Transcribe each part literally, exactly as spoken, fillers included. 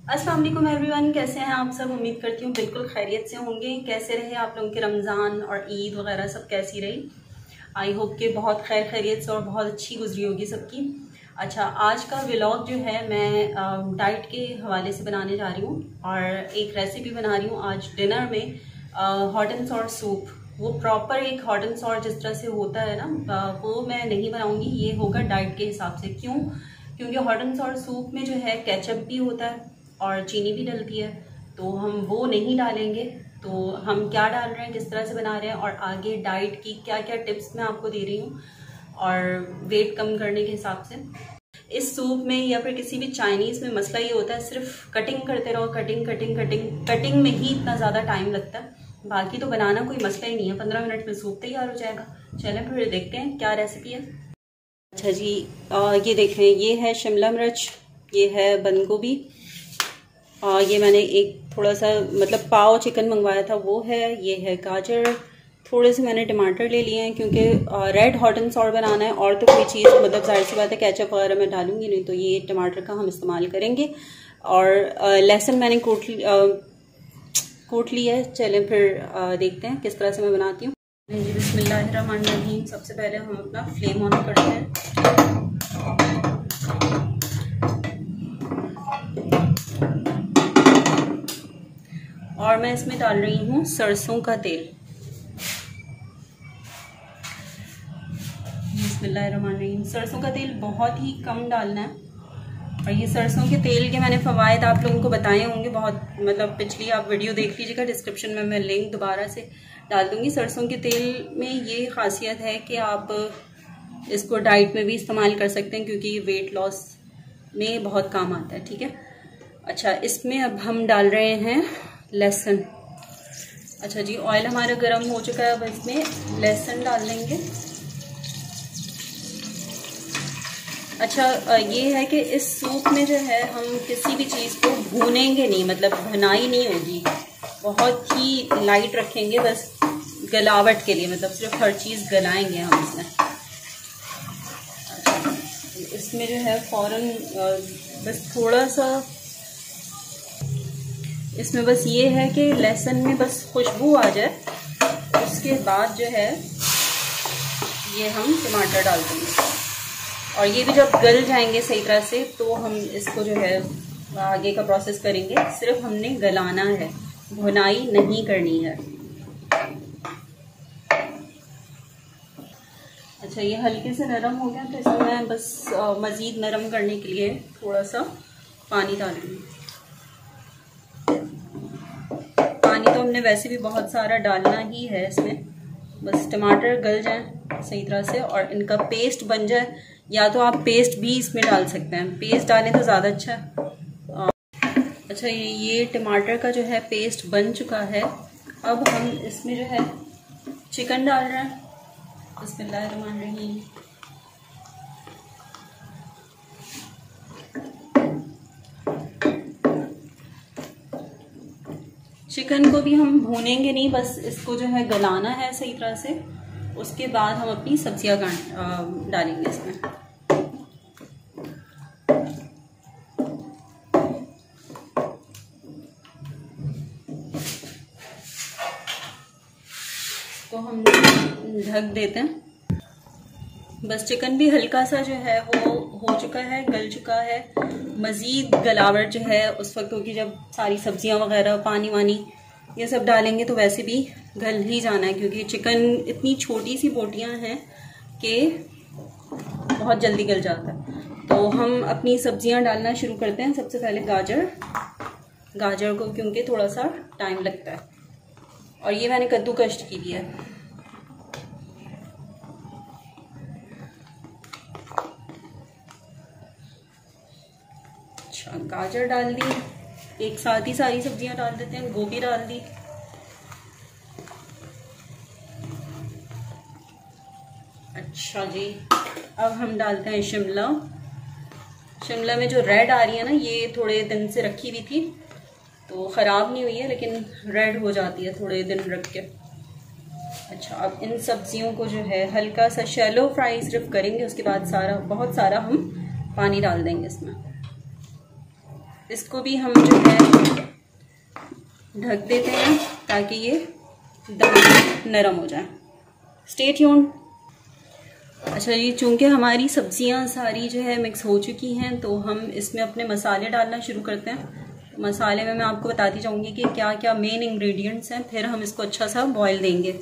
अस्सलाम वालेकुम एवरीवन, कैसे हैं आप सब। उम्मीद करती हूँ बिल्कुल खैरियत से होंगे। कैसे रहे आप लोगों के रमज़ान और ईद वगैरह सब कैसी रही। आई होप कि बहुत खैर खैरियत से और बहुत अच्छी गुजरी होगी सबकी। अच्छा, आज का व्लॉग जो है मैं डाइट के हवाले से बनाने जा रही हूँ और एक रेसिपी बना रही हूँ आज डिनर में। हॉट एंड सॉर सूप, वो प्रॉपर एक हॉट एंड सॉर जिस तरह से होता है ना, वो मैं नहीं बनाऊँगी। ये होगा डाइट के हिसाब से। क्यों? क्योंकि हॉट एंड सॉर सूप में जो है केचप भी होता है और चीनी भी डलती है, तो हम वो नहीं डालेंगे। तो हम क्या डाल रहे हैं, किस तरह से बना रहे हैं और आगे डाइट की क्या क्या टिप्स मैं आपको दे रही हूँ और वेट कम करने के हिसाब से। इस सूप में या फिर किसी भी चाइनीज़ में मसला ये होता है, सिर्फ कटिंग करते रहो, कटिंग कटिंग कटिंग कटिंग में ही इतना ज़्यादा टाइम लगता है। बाकी तो बनाना कोई मसला ही नहीं है, पंद्रह मिनट में सूप तैयार हो जाएगा। चलें फिर देखते हैं क्या रेसिपी है। अच्छा जी, आ, ये देखें, ये है शिमला मिर्च, ये है बंद गोभी, और ये मैंने एक थोड़ा सा मतलब पाव चिकन मंगवाया था वो है, ये है गाजर, थोड़े से मैंने टमाटर ले लिए हैं क्योंकि रेड हॉट एंड सॉर बनाना है। और तो कोई चीज़ मतलब जाहिर सी बात है केचप वगैरह मैं डालूंगी नहीं, तो ये टमाटर का हम इस्तेमाल करेंगे। और लहसुन मैंने कूट कूट लिया है। चलें फिर आ, देखते हैं किस तरह से मैं बनाती हूँ। जी बिस्मिल्लाहिर्रहमानिर्रहीम। सबसे पहले हम अपना फ्लेम ऑन करते हैं। और मैं इसमें डाल रही हूँ सरसों का तेल। बिस्मिल्लाहिर्रहमानिर्रहीम। सरसों का तेल बहुत ही कम डालना है। और ये सरसों के तेल के मैंने फ़वाइद आप लोगों को बताए होंगे बहुत, मतलब पिछली आप वीडियो देख लीजिएगा, डिस्क्रिप्शन में मैं लिंक दोबारा से डाल दूँगी। सरसों के तेल में ये ख़ासियत है कि आप इसको डाइट में भी इस्तेमाल कर सकते हैं क्योंकि ये वेट लॉस में बहुत काम आता है। ठीक है। अच्छा, इसमें अब हम डाल रहे हैं लहसुन। अच्छा जी, ऑयल हमारा गर्म हो चुका है, अब इसमें लहसुन डाल लेंगे। अच्छा, ये है कि इस सूप में जो है हम किसी भी चीज़ को भूनेंगे नहीं, मतलब भुनाई नहीं होगी, बहुत ही लाइट रखेंगे, बस गलावट के लिए, मतलब सिर्फ हर चीज़ गलाएंगे हम इसमें। अच्छा, इसमें जो है फ़ौरन बस थोड़ा सा इसमें बस ये है कि लहसुन में बस खुशबू आ जाए, उसके बाद जो है ये हम टमाटर डाल देंगे। और ये भी जब गल जाएंगे सही तरह से तो हम इसको जो है आगे का प्रोसेस करेंगे। सिर्फ हमने गलाना है, भुनाई नहीं करनी है। अच्छा, ये हल्के से नरम हो गया तो इसमें मैं बस मज़ीद नरम करने के लिए थोड़ा सा पानी डालूंगी। पानी तो हमने वैसे भी बहुत सारा डालना ही है इसमें, बस टमाटर गल जाएं सही तरह से और इनका पेस्ट बन जाए। या तो आप पेस्ट भी इसमें डाल सकते हैं, पेस्ट डालें तो ज़्यादा अच्छा है। अच्छा, ये ये टमाटर का जो है पेस्ट बन चुका है। अब हम इसमें जो है चिकन डाल रहे हैं। बिस्मिल्लाहिर्रहमानिर्रहीम। चिकन को भी हम भूनेंगे नहीं, बस इसको जो है गलाना है सही तरह से। उसके बाद हम अपनी सब्जियां डालेंगे इसमें। तो हम ढक देते हैं। बस चिकन भी हल्का सा जो है वो हो चुका है, गल चुका है। मज़ीद गलावट जो है उस वक्त होगी जब सारी सब्जियां वगैरह, पानी वानी ये सब डालेंगे, तो वैसे भी गल ही जाना है क्योंकि चिकन इतनी छोटी सी बोटियां हैं कि बहुत जल्दी गल जाता है। तो हम अपनी सब्जियां डालना शुरू करते हैं। सबसे पहले गाजर गाजर को क्योंकि थोड़ा सा टाइम लगता है, और ये मैंने कद्दूकश की लिया है। अच्छा, गाजर डाल दी, एक साथ ही सारी सब्जियां डाल देते हैं। गोभी डाल दी। अच्छा जी, अब हम डालते हैं शिमला। शिमला में जो रेड आ रही है ना, ये थोड़े दिन से रखी हुई थी तो ख़राब नहीं हुई है, लेकिन रेड हो जाती है थोड़े दिन रख के। अच्छा, अब इन सब्जियों को जो है हल्का सा शैलो फ्राई सिर्फ करेंगे, उसके बाद सारा बहुत सारा हम पानी डाल देंगे इसमें। इसको भी हम जो है ढक देते हैं ताकि ये दम नरम हो जाए। Stay tuned. अच्छा जी, चूँकि हमारी सब्जियां सारी जो है मिक्स हो चुकी हैं तो हम इसमें अपने मसाले डालना शुरू करते हैं। मसाले में मैं आपको बताती जाऊंगी कि क्या क्या मेन इंग्रेडिएंट्स हैं, फिर हम इसको अच्छा सा बॉईल देंगे।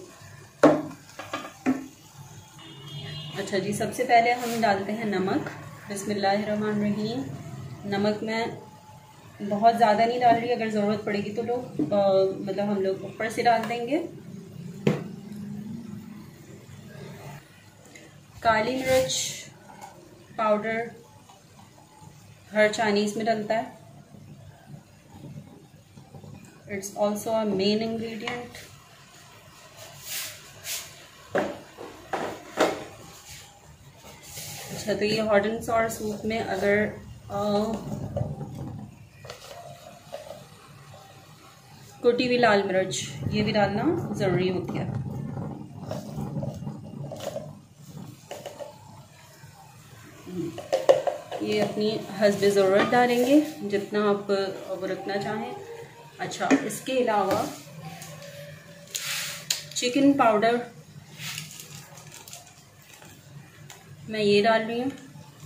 अच्छा जी, सबसे पहले हम डालते हैं नमक। बिस्मिल्लाहिर्रहमानिर्रहीम। नमक मैं बहुत ज़्यादा नहीं डाल रही, अगर ज़रूरत पड़ेगी तो लोग मतलब हम लोग ऊपर से डाल देंगे। काली मिर्च पाउडर हर चाइनीज़ में डलता है। It's also a main ingredient. अच्छा, तो ये हॉट एंड सॉर सूप में अगर आ, कुटी हुई लाल मिर्च ये भी डालना ज़रूरी होती है। ये अपनी हस्बे ज़रूरत डालेंगे जितना आप वो रखना चाहें। अच्छा, इसके अलावा चिकन पाउडर मैं ये डाल रही हूँ।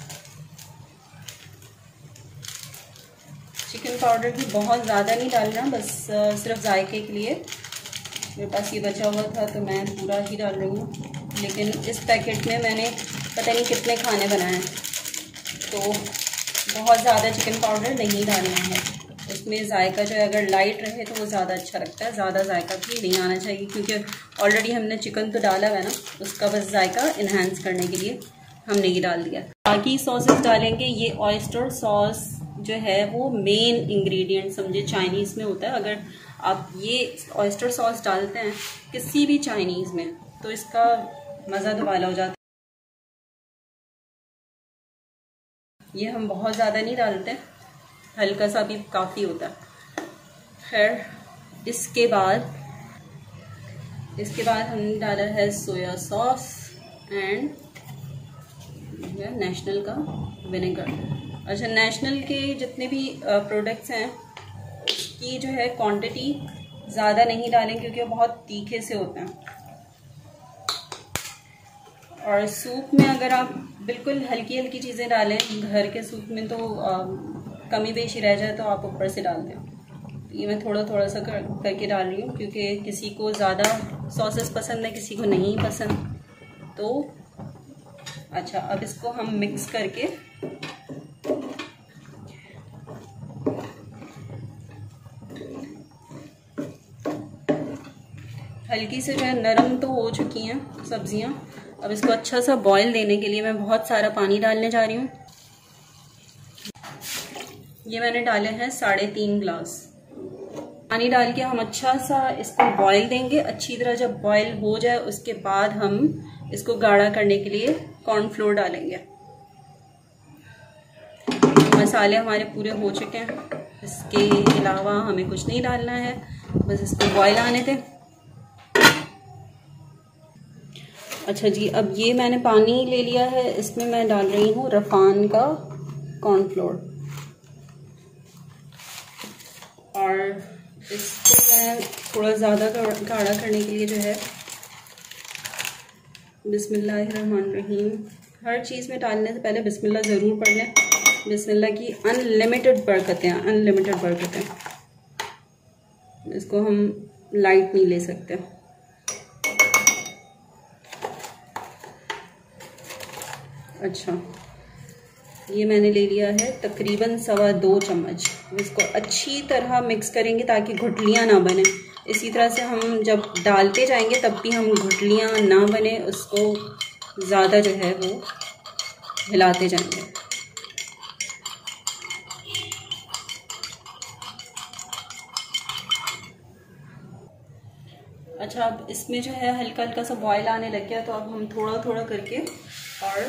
चिकन पाउडर भी बहुत ज़्यादा नहीं डालना, बस सिर्फ जायके के लिए। मेरे पास ये बचा हुआ था तो मैं पूरा ही डाल रही हूँ, लेकिन इस पैकेट में मैंने पता नहीं कितने खाने बनाए हैं तो बहुत ज़्यादा चिकन पाउडर नहीं डालना है। उसमें जायका जो है अगर लाइट रहे तो वो ज़्यादा अच्छा लगता है, ज़्यादा जायका भी नहीं आना चाहिए क्योंकि ऑलरेडी हमने चिकन तो डाला हुआ है ना, उसका बस जायका इन्हांस करने के लिए हमने ये डाल दिया। बाकी सॉसेस डालेंगे। ये ऑयस्टर सॉस जो है वो मेन इंग्रेडिएंट समझे चाइनीज़ में होता है। अगर आप ये ऑयस्टर सॉस डालते हैं किसी भी चाइनीज़ में तो इसका मज़ा दुबाला हो जाता है। ये हम बहुत ज़्यादा नहीं डालते, हल्का सा भी काफ़ी होता है। खैर, इसके बाद इसके बाद हमने डाला है सोया सॉस एंड नेशनल का विनेगर। अच्छा, नेशनल के जितने भी प्रोडक्ट्स हैं की जो है क्वांटिटी ज़्यादा नहीं डालें क्योंकि वो बहुत तीखे से होते हैं। और सूप में अगर आप बिल्कुल हल्की हल्की चीज़ें डालें, घर के सूप में तो आ, कमी बेशी रह जाए तो आप ऊपर से डाल दें। ये मैं थोड़ा थोड़ा सा कर, करके डाल रही हूँ क्योंकि किसी को ज़्यादा सॉसेस पसंद है, किसी को नहीं पसंद। तो अच्छा, अब इसको हम मिक्स करके हल्की से जो है नरम तो हो चुकी हैं सब्जियां। अब इसको अच्छा सा बॉईल देने के लिए मैं बहुत सारा पानी डालने जा रही हूँ। ये मैंने डाले हैं साढ़े तीन ग्लास पानी डाल के हम अच्छा सा इसको बॉईल देंगे। अच्छी तरह जब बॉईल हो जाए उसके बाद हम इसको गाढ़ा करने के लिए कॉर्नफ्लोर डालेंगे। मसाले हमारे पूरे हो चुके हैं, इसके अलावा हमें कुछ नहीं डालना है, बस इसको बॉईल आने दें। अच्छा जी, अब ये मैंने पानी ले लिया है, इसमें मैं डाल रही हूँ रफान का कॉर्नफ्लोर और इसको मैं थोड़ा ज़्यादा गाढ़ा करने के लिए जो है बिस्मिल्लाहिर्रहमानिर्रहीम। हर चीज़ में डालने से पहले बिस्मिल्लाह ज़रूर पढ़ लें। बिस्मिल्लाह की अनलिमिटेड बरकतें हैं, अनलिमिटेड बरकतें। इसको हम लाइट नहीं ले सकते। अच्छा, ये मैंने ले लिया है तकरीबन सवा दो चम्मच। इसको अच्छी तरह मिक्स करेंगे ताकि गुठलियाँ ना बने। इसी तरह से हम जब डालते जाएंगे तब भी हम गुठलियाँ ना बने, उसको ज़्यादा जो है वो हिलाते जाएंगे। अच्छा, अब इसमें जो है हल्का हल्का सा बॉयल आने लग गया तो अब हम थोड़ा थोड़ा करके और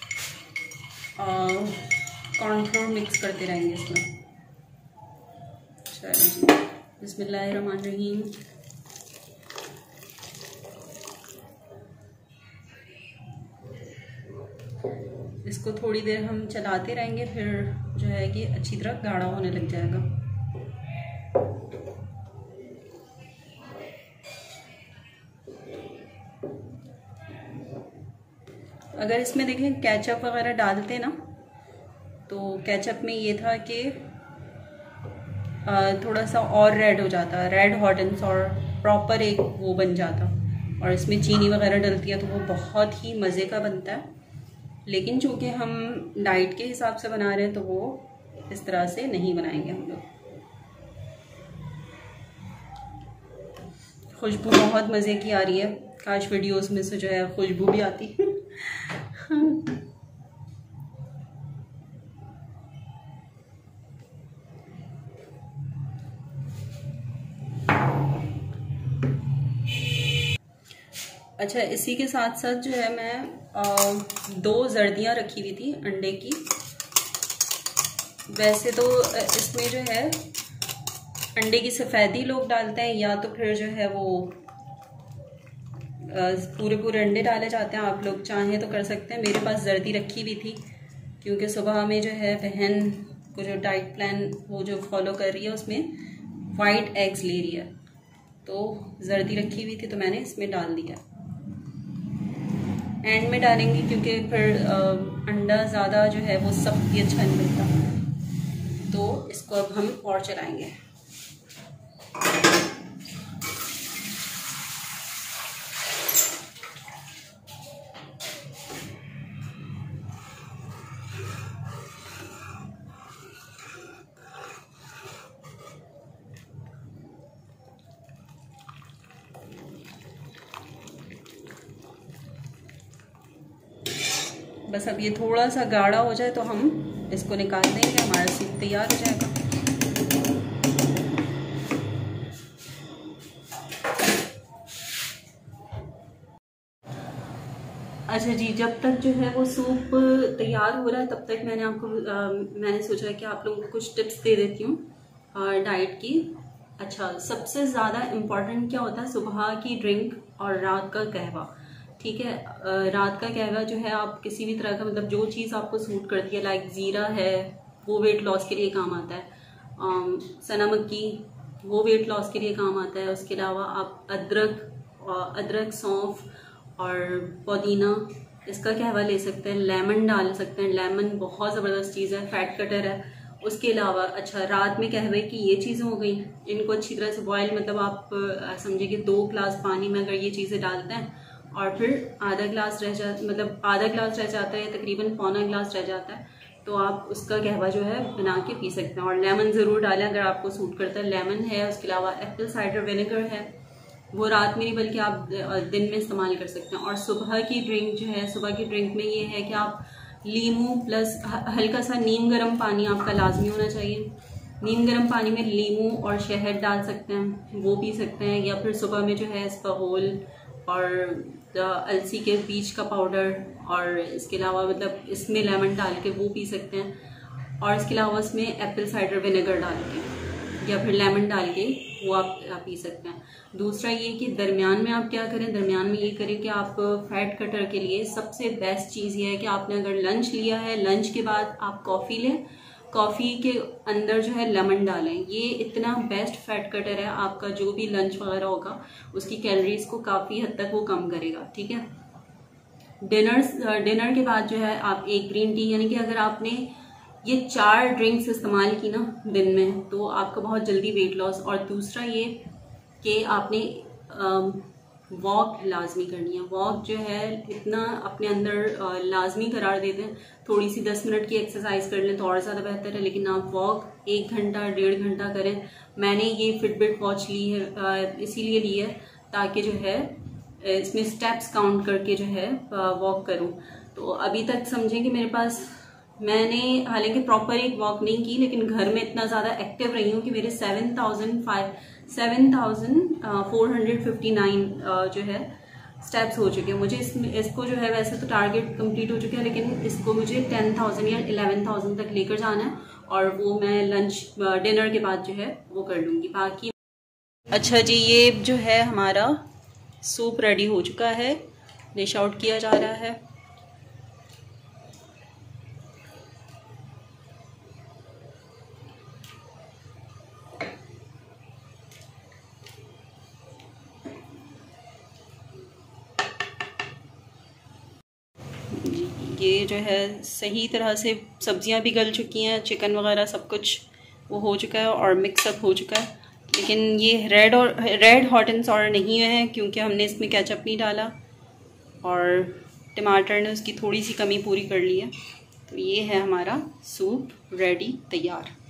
कॉर्नफ्लोर मिक्स करते रहेंगे इसमें। चलिए जी, बिस्मिल्लाहिर्रहमानिर्रहीम। इसको थोड़ी देर हम चलाते रहेंगे, फिर जो है कि अच्छी तरह गाढ़ा होने लग जाएगा। अगर इसमें देखें केचप वगैरह डालते ना, तो केचप में ये था कि थोड़ा सा और रेड हो जाता, red hot and sour proper एक वो बन जाता। और इसमें चीनी वगैरह डलती है तो वो बहुत ही मज़े का बनता है। लेकिन चूँकि हम डाइट के हिसाब से बना रहे हैं तो वो इस तरह से नहीं बनाएंगे हम लोग। खुशबू बहुत मज़े की आ रही है, काश वीडियोस में से जो है खुशबू भी आती। अच्छा, इसी के साथ साथ जो है मैं आ, दो जर्दियाँ रखी हुई थी अंडे की। वैसे तो इसमें जो है अंडे की सफ़ेदी लोग डालते हैं, या तो फिर जो है वो पूरे पूरे अंडे डाले जाते हैं। आप लोग चाहें तो कर सकते हैं। मेरे पास जर्दी रखी हुई थी क्योंकि सुबह में जो है बहन को जो डाइट प्लान वो जो फॉलो कर रही है उसमें वाइट एग्स ले रही है, तो जर्दी रखी हुई थी तो मैंने इसमें डाल दिया। एंड में डालेंगे क्योंकि फिर अंडा ज़्यादा जो है वो सब भी अच्छा नहीं मिलता। तो इसको अब हम और चलाएंगे। बस अब ये थोड़ा सा गाढ़ा हो जाए तो हम इसको निकाल देंगे, हमारा सूप तैयार हो जाएगा। अच्छा जी, जब तक जो है वो सूप तैयार हो रहा है तब तक मैंने आपको आ, मैंने सोचा कि आप लोगों को कुछ टिप्स दे देती हूँ डाइट की। अच्छा, सबसे ज़्यादा इम्पॉर्टेंट क्या होता है, सुबह की ड्रिंक और रात का कहवा। ठीक है, रात का कहवा जो है आप किसी भी तरह का, मतलब जो चीज़ आपको सूट करती है, लाइक ज़ीरा है वो वेट लॉस के लिए काम आता है, सना मक्की वो वेट लॉस के लिए काम आता है। उसके अलावा आप अदरक अदरक सौंफ और पुदीना इसका कहवा ले सकते हैं। लेमन डाल सकते हैं, लेमन बहुत ज़बरदस्त चीज़ है, फैट कटर है। उसके अलावा अच्छा, रात में कहवे की ये चीज़ें हो गई, इनको अच्छी तरह से बॉयल, मतलब आप समझिए कि दो ग्लास पानी में अगर ये चीज़ें डालते हैं और फिर आधा ग्लास रह जा मतलब आधा ग्लास रह जाता है, तकरीबन पौना ग्लास रह जाता है, तो आप उसका कहवा जो है बना के पी सकते हैं। और लेमन ज़रूर डालें अगर आपको सूट करता है, लेमन है। उसके अलावा एप्पल साइडर विनेगर है, वो रात में नहीं बल्कि आप दिन में इस्तेमाल कर सकते हैं। और सुबह की ड्रिंक जो है, सुबह की ड्रिंक में ये है कि आप लीमू प्लस हल्का सा नीम गर्म पानी आपका लाजमी होना चाहिए। नीम गर्म पानी में लीमू और शहद डाल सकते हैं, वो पी सकते हैं। या फिर सुबह में जो है इसबगोल और अलसी के बीज का पाउडर और इसके अलावा मतलब इसमें लेमन डाल के वो पी सकते हैं। और इसके अलावा उसमें एप्पल साइडर विनेगर डाल के या फिर लेमन डाल के वो आप, आप पी सकते हैं। दूसरा ये कि दरमियान में आप क्या करें, दरमियान में ये करें कि आप फैट कटर के लिए सबसे बेस्ट चीज़ ये है कि आपने अगर लंच लिया है, लंच के बाद आप कॉफ़ी लें, कॉफ़ी के अंदर जो है लेमन डालें। ये इतना बेस्ट फैट कटर है, आपका जो भी लंच वगैरह होगा उसकी कैलोरीज को काफ़ी हद तक वो कम करेगा। ठीक है, डिनर डिनर के बाद जो है आप एक ग्रीन टी, यानी कि अगर आपने ये चार ड्रिंक्स इस्तेमाल की ना दिन में तो आपका बहुत जल्दी वेट लॉस। और दूसरा ये कि आपने वॉक लाजमी करनी है। वॉक जो है इतना अपने अंदर लाजमी करार देते हैं, थोड़ी सी दस मिनट की एक्सरसाइज कर लें तो और ज़्यादा बेहतर है, लेकिन आप वॉक एक घंटा डेढ़ घंटा करें। मैंने ये फिटबिट वॉच ली है, इसीलिए ली है ताकि जो है इसमें स्टेप्स काउंट करके जो है वॉक करूं। तो अभी तक समझें कि मेरे पास, मैंने हालांकि प्रॉपर एक वॉक नहीं की, लेकिन घर में इतना ज़्यादा एक्टिव रही हूँ कि मेरे seven thousand five seven thousand four hundred fifty nine जो है स्टेप्स हो चुके हैं। मुझे इसमें इसको जो है वैसे तो टारगेट कंप्लीट हो चुका है, लेकिन इसको मुझे टेन थाउजेंड या इलेवन थाउजेंड तक लेकर जाना है और वो मैं लंच डिनर के बाद जो है वो कर लूँगी। बाकी अच्छा जी, ये जो है हमारा सूप रेडी हो चुका है, डिश आउट किया जा रहा है। ये जो है सही तरह से सब्जियां भी गल चुकी हैं, चिकन वगैरह सब कुछ वो हो चुका है और मिक्सअप हो चुका है। लेकिन ये रेड और रेड हॉट एंड सॉर नहीं है क्योंकि हमने इसमें केचप नहीं डाला और टमाटर ने उसकी थोड़ी सी कमी पूरी कर ली है। तो ये है हमारा सूप रेडी तैयार।